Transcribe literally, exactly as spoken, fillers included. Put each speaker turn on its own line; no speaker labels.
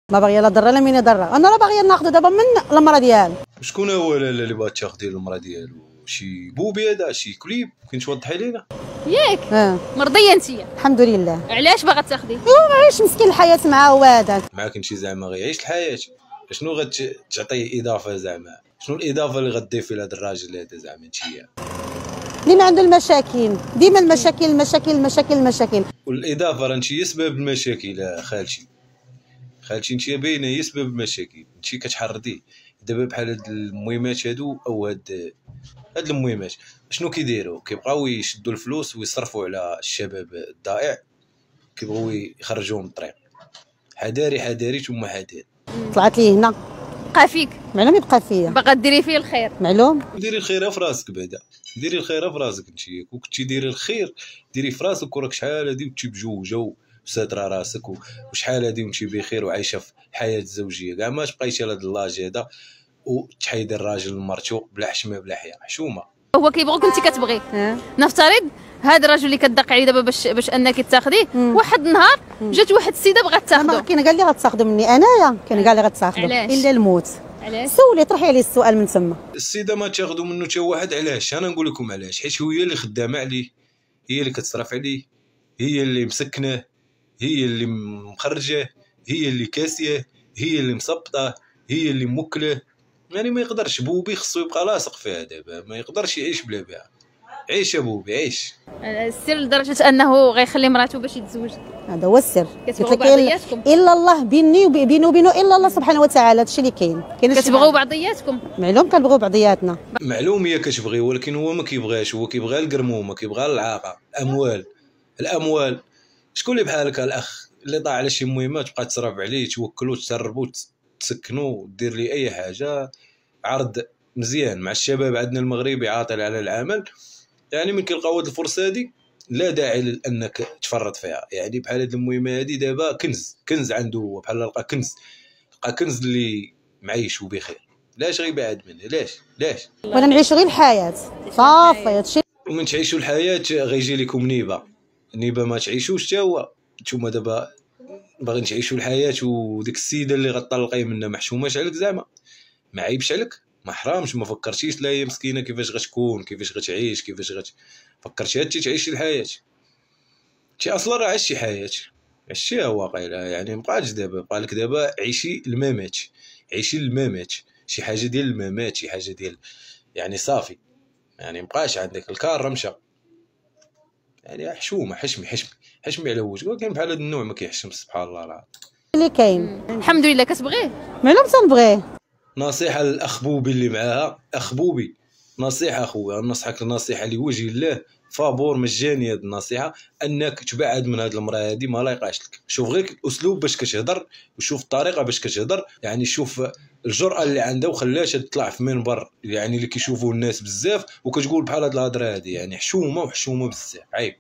ما باغيه لا ضره لا مين يضرها، انا راه باغيه ناخذ دابا من المرا ديالو.
شكون هو اللي بغات تاخذي المرا ديالو؟ شي بوبي هذا شي كليب؟ ممكن توضحي لينا
ياك؟
اه
مرضيه انتيا؟
الحمد لله.
علاش باغا تاخذي؟
ايوا معيش مسكين الحياه معاه هو هذا.
ما كنتي زعما غيعيش الحياه؟ شنو غتعطيه اضافه زعما؟ شنو الاضافه اللي غدير في هذا الراجل هذا زعما انتيا؟
ديما عنده المشاكل، ديما المشاكل المشاكل المشاكل المشاكل.
والاضافه راه انت هي سبب المشاكل خالتي. خالتي انت باينه هي سبب المشاكل، انت كتحرضيه دابا بحال هاد المهمات هادو او هاد هاد المهمات. شنو كيديروا؟ كيبقاو يشدوا الفلوس ويصرفوا على الشباب الضائع، كيبغيو يخرجوهم من الطريق. حذاري حذاري ثم حذاري.
طلعت لي هنا
بقى فيك
معلوم يبقى فيا،
باغا ديري فيه الخير
معلوم.
ديري الخير في راسك بعدا، ديري الخير في راسك انت. كون كنتي ديري الخير ديري في راسك، وراك شحال هادي وانت بجوجه وساتره راسك، وشحال هادي وانت بخير وعايشه في الحياه الزوجيه. كاع ما تبقايشي لهاد اللاج هذا وتحيدي الراجل لمرتو بلا حشمه بلا حياه. حشومه
هو كيبغوك انت كتبغيه.
اه
نفترض هذا الرجل اللي كتدق عليه دابا باش باش انك تاخذيه، واحد النهار جات واحد السيده بغات
ما
تاخذه.
كاين كاع اللي غتاخذوا مني انايا، كاين كاع اللي غتاخذوا
علاش؟
الا الموت.
علاش؟
سولي طرحي عليه السؤال من تما.
السيده ما تاخذوا منه حتى واحد. علاش؟ انا نقول لكم علاش. حيت هي اللي خدامه عليه، هي اللي كتصرف عليه، هي اللي مسكنه، هي اللي مخرجه، هي اللي كاسيه، هي اللي مسبطه، هي اللي موكله. يعني ما يقدرش بوبي، خصو يبقى لاصق فيها دابا، ما يقدرش يعيش بلا بها. عيش يا بوبي عيش.
السر لدرجه انه غيخلي مراته باش يتزوج.
هذا هو السر.
كتبغوا
قلت لك
بعضياتكم؟
الا الله بيني وبينه وبينه الا الله سبحانه وتعالى. هادشي اللي كاين. كاين
كتبغوا بعضياتكم؟
معلوم كنبغيو بعضياتنا.
معلوم هي كتبغي، ولكن هو ما كيبغاش. هو كيبغي القرمومه، كيبغى العاقه، الاموال. الاموال شكون اللي بحالك الاخ اللي طاع على شي مهمات تبقى تصرف عليه، توكلو تسربو تسكنو دير لي اي حاجه. عرض مزيان مع الشباب عندنا المغربي عاطل على العمل. يعني من كيلقاو هاد الفرصه هادي لا داعي لانك تفرط فيها. يعني بحال هاد المهمه هادي دابا كنز، كنز عنده هو. بحال لقى كنز، لقى كنز اللي معيش وبخير. لاش غيبعد منه؟ لاش لاش
وانا نعيش غير الحياه صافي. هادشي
ومن تعيشوا الحياه غيجي لكم نيبه. نيبه ما تعيشوش حتى هو. نتوما دابا باغيين تعيشوا الحياه، وديك السيده اللي غطلقي منها ما حشوماش عليك زعما؟ ما عيبش عليك؟ ما حرامش؟ ما فكرتيش لا هي مسكينه كيفاش غتكون، كيفاش غتعيش، كيفاش غت فكرتي هادشي تعيشي الحياه؟ انت اصلا راه عشتي حياه، عشتيها واقيلا. يعني مبقاتش دابا، بقى لك دابا عيشي الممات، عيشي الممات. شي حاجه ديال الممات، شي حاجه ديال يعني صافي. يعني مبقاش عندك الكار مشى. يعني حشومه، حشمي حشمي حشمي على وجهك. ولكن بحال هذا النوع ما كيحشمش سبحان الله العظيم.
اللي كاين.
الحمد لله. كتبغيه؟
معلوم تنبغيه.
نصيحه للاخ بوبي اللي معاها. اخ بوبي نصيحه اخويا، ننصحك نصيحه لوجه الله، فابور مجاني. هذه النصيحه انك تبعد من هذه المراه هذه، ما لايقاش لك. شوف غير الاسلوب باش كتهضر، وشوف الطريقه باش كتهضر. يعني شوف الجرأه اللي عندها وخلاش تطلع في منبر يعني اللي كيشوفوه الناس بزاف وكتقول بحال هاد الهضره هذه. يعني حشومه وحشومه بزاف. عيب.